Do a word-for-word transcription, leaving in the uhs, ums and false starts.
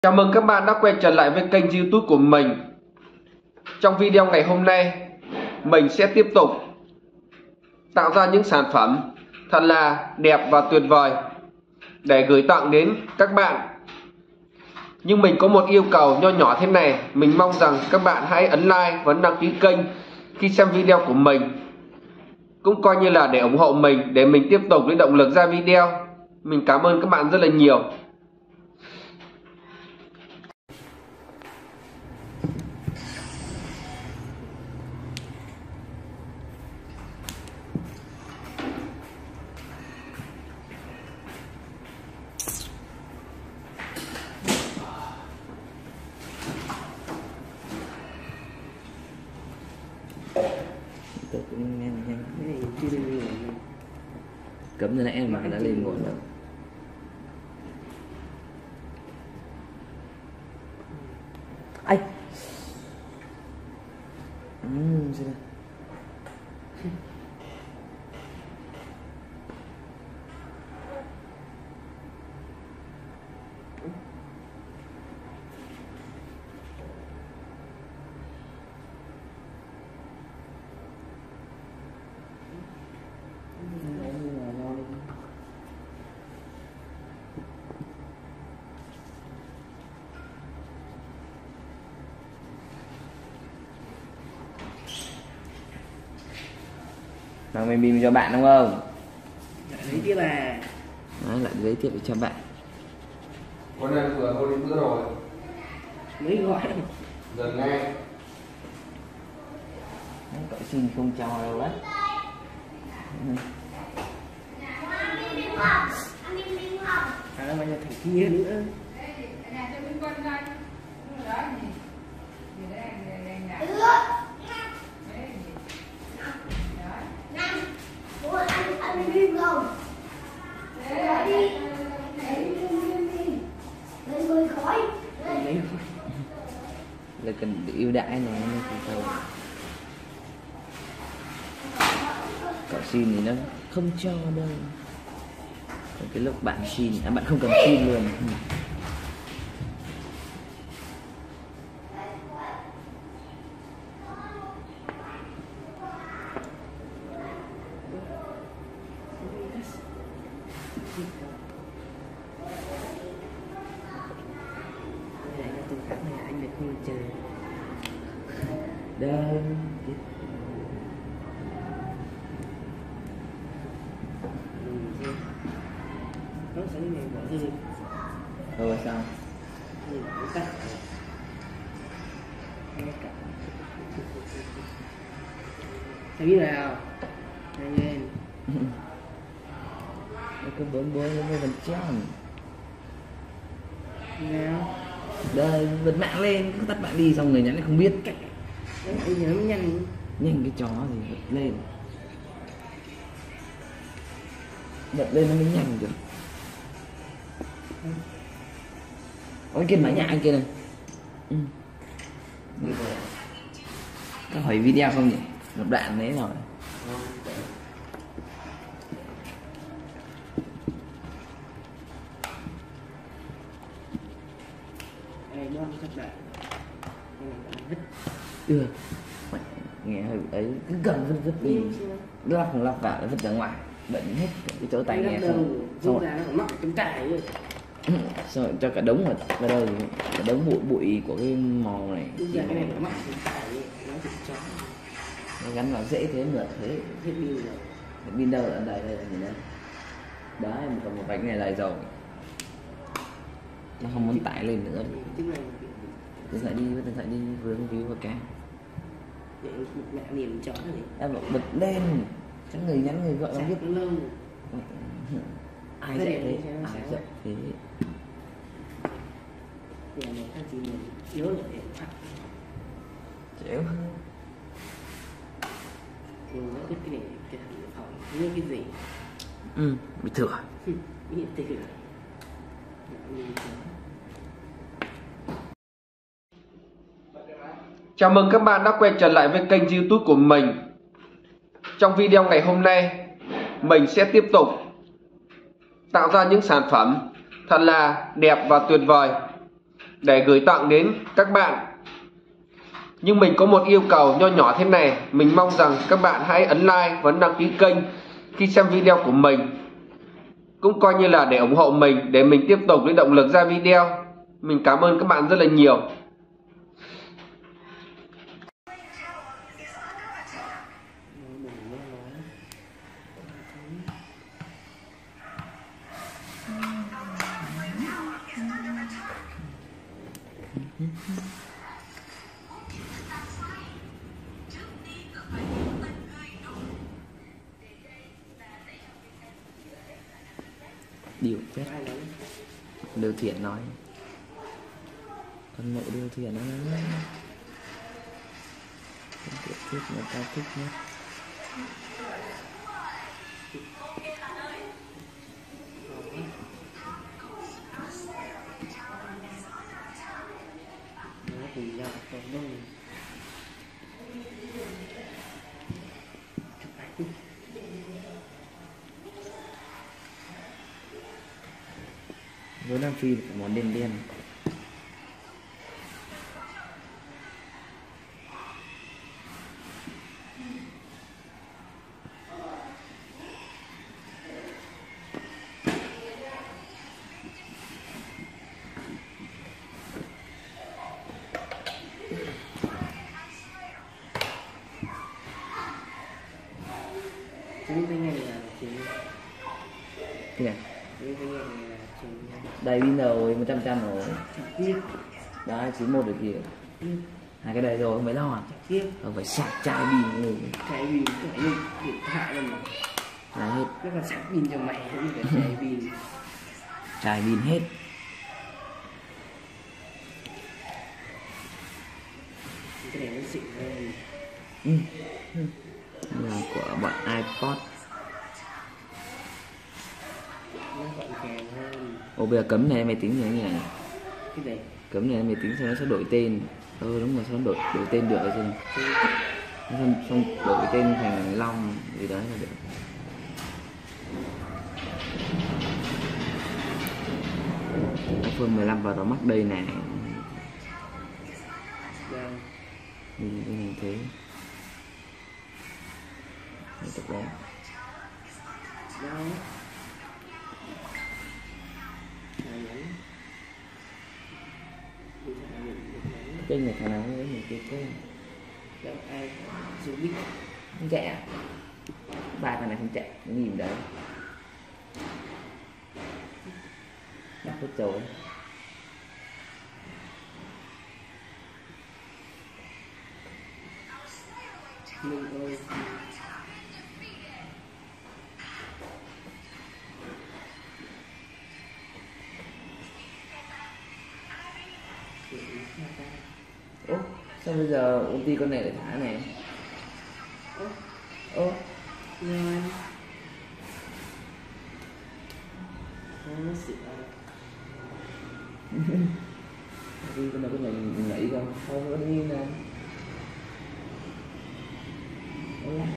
Chào mừng các bạn đã quay trở lại với kênh YouTube của mình. Trong video ngày hôm nay, mình sẽ tiếp tục tạo ra những sản phẩm thật là đẹp và tuyệt vời để gửi tặng đến các bạn. Nhưng mình có một yêu cầu nho nhỏ thế này, mình mong rằng các bạn hãy ấn like và đăng ký kênh khi xem video của mình, cũng coi như là để ủng hộ mình, để mình tiếp tục lấy động lực ra video. Mình cảm ơn các bạn rất là nhiều. Tôi cũng nghe nhanh cái này chưa được cấm từ nãy mà đã lên ngọn rồi. Ai ừm xem mang bim bim cho bạn đúng không? Lấy tiếp à? Đấy, lại giới thiệu cho bạn. Con em vừa vô đến bữa rồi. Mấy gọi Giờ ngay. Đấy, cậu xin không cho đâu đấy. À nó bao giờ thằng kia nữa. Là cần yêu đãi này nó không đâu. Cậu xin thì nó không cho đâu. Còn cái lúc bạn xin, à, bạn không cần xin luôn. Anh được không chờ Đây. nó sẽ này bỏ gì Rồi sao? nhìn cắt sao biết nào nhanh lên Nó cứ bốn bốn bốn mươi phần trăm. nào Đây, bật mạng lên, cứ tắt bạn đi xong người nhắn lại không biết. anh nhớ nhanh Nhanh cái chó gì bật lên. Bật lên nó mới nhanh được. Ôi kia máy nhà anh kia này. Ừ. Có hỏi video không nhỉ? Một đoạn đấy rồi. này nó chắc đợi vứt Được. Nghe hơi ấy cứ cầm vứt vứt đi. Lắp không lắp vào vứt ra ngoài. Bệnh hết cái chỗ tay nghe xong. Xong rồi ra nó còn mắc cái trải rồi xong rồi cho cả đống vào vào đâu cả đống bụi bụi của cái màu này giờ cái này nó mắc cái trải nó bị chó nó gắn vào dễ thế mượt thế. hết pin rồi Pin đâu ở đây đây nhìn đây. Đấy còn một vạch này lại rồi nó không muốn tải lên nữa. tiếng này Điện thoại đi với điện thoại đi vừa không view và cam để một mẹ niềm chó này em bảo bật lên cho người nhắn người gọi nó biết lâu ai dạy thế ai dạy thế thì là các chị mình nhớ rồi để phạt chịu mình nó biết cái này cái phòng như cái gì ừ bị thừa nghĩ từ Chào mừng các bạn đã quay trở lại với kênh YouTube của mình. Trong video ngày hôm nay, mình sẽ tiếp tục tạo ra những sản phẩm thật là đẹp và tuyệt vời để gửi tặng đến các bạn. Nhưng mình có một yêu cầu nho nhỏ thế này, mình mong rằng các bạn hãy ấn like và đăng ký kênh khi xem video của mình, cũng coi như là để ủng hộ mình, để mình tiếp tục lấy động lực ra video. Mình cảm ơn các bạn rất là nhiều. Điều chết Điều Thiện nói con mộ Điều Thiện nó tiếp thích người ta thích nhất. Nó cùng nhau còn đông. Với Nam Phi phải món đen đen. Chính cái này là chính Thế này chính cái này là chính đầy pin rồi, một trăm trăm rồi. trực tiếp. Đấy, chín một được kìa. Ừ. Hai cái đây rồi không phải lo. Trực tiếp. Không phải sạc chai pin rồi. Cái pin cái điện điện thoại này mà Là hết. nó còn sạc pin cho mày cũng phải cái pin. Chai pin hết. Cái này nó xịn hơn. Ừ. Ừ. Là của bọn iPod. Nó gọn gàng hơn. Ồ bây giờ cấm này máy tính như thế này. Cái này Cấm này máy tính sao nó sẽ đổi tên. Ừ đúng rồi, sao nó đổi, đổi tên được rồi chứ. Xong, xong đổi tên thành Long gì đấy là được. iPhone mười lăm vào đó mắc đây này. đang Như thế này thế. Để tập đấy. đâu này nhắn điện thoại mình nhắn Kênh này thằng nào cũng có một cái kênh. đâu ai dùng biết Không chạy à? Ba thằng này không chạy, nó nhìn đấy. Đắp hết trồi. mình ơi Ố, sao bây giờ ulti con này lại thả này? ơ Ố, ngon nó xịn ulti con này có nhảy, nhảy không? Không, nó im nè. Ôi,